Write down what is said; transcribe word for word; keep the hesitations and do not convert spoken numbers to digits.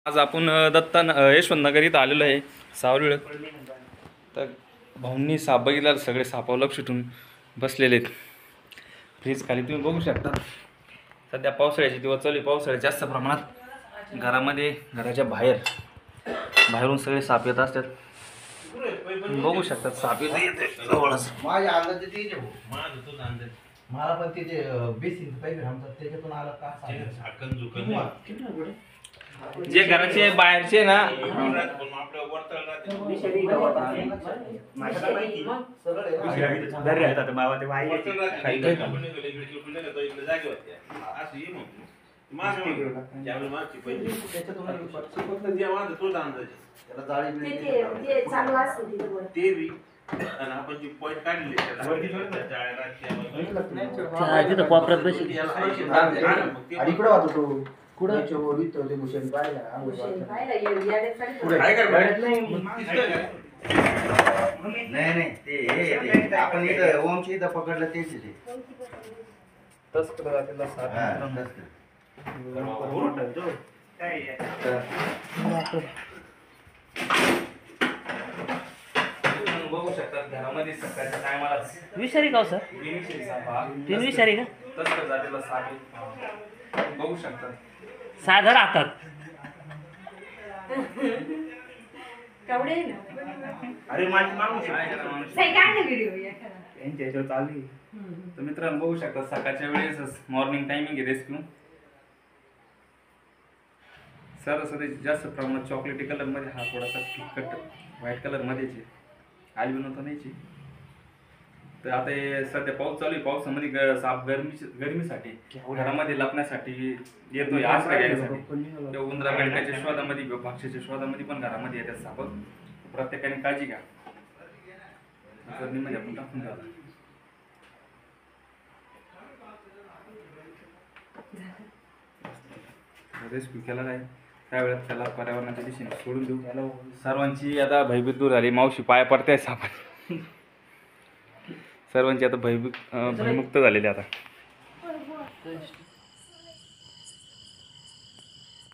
आज आपण दत्ता यशवंत नगर इथं आलेलो आहे सावळीत. तर भाऊंनी साप बघितला, सगळे सापावर लक्ष ठेवून बसलेले आहेत. फ्रीज खाली तुम्ही बघू शकता. सध्या पावसाळ्याची दिवस चालू आहे. पावसाळ्यात जास्त प्रमाणात घरामध्ये, घराच्या बाहेर बाहेरून सगळे साप येत असतात. बघू शकतात साप येते जवळच. माझ्या अंदाजे ते जे माझं तुझं अंदाज मला पण ते जे बेसिन पाहिजे आमचं त्याच्यातून आला का झाकण झुकन जे घराचे बाहेरचे ना आपण जी पॉईंट काढले इकडे वाजतो कुठं चोरी तो ते भूषण पाहिला नाही नाही ते आपण इथं ओमची इथं पकडलं तेच ते बघू शकतात घरामध्ये सकाळच्या टायमाला विषारी का सर तीन विषारी का तसं जातीला साप बघू शकतात. साधं राहतात. अरे माझी माणूस यांच्या ह्याच्यावर चालू आहे. तर मित्रांनो बघू शकता सकाळच्या वेळेस मॉर्निंग टायमिंग आहे रेस्क्यू. सरासरी जास्त प्रमाणात चॉकलेटी कलर मध्ये, हा थोडासा फिकट व्हाईट कलर मध्येच आहे. आली बनवता नाहीची. तर आता हे सध्या पाऊस चालू आहे. पावसामध्ये साप गरमी गरमीसाठी घरामध्ये लपण्यासाठी येतोय, आश्रय घेण्यासाठी. उंदरा बेडकाच्या शोधामध्ये, पक्षाच्या शोधामध्ये पण घरामध्ये येतात साप. प्रत्येकाने काळजी घ्या. गरमीमध्ये आपण टाकून द्या. रेस्क्यू केला आहे त्यावेळेस त्याला पर्यावरणाच्या दिशेने सोडून देऊ. सर्वांची आता भयभीत दूर झाली. मावशी पाया पडते साप. सर्वांची आता भयभीत भयमुक्त झालेली आता.